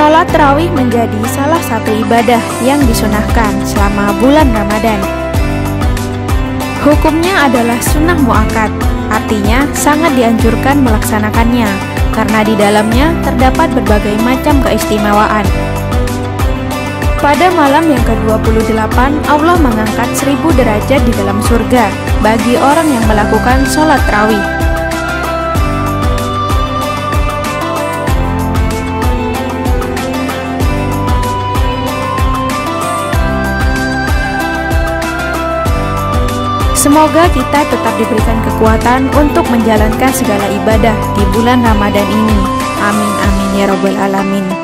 Salat tarawih menjadi salah satu ibadah yang disunahkan selama bulan Ramadan. Hukumnya adalah sunnah muakkad, artinya sangat dianjurkan melaksanakannya, karena di dalamnya terdapat berbagai macam keistimewaan. Pada malam yang ke-28, Allah mengangkat 1000 derajat di dalam surga bagi orang yang melakukan sholat tarawih. Semoga kita tetap diberikan kekuatan untuk menjalankan segala ibadah di bulan Ramadan ini. Amin amin ya rabbal alamin.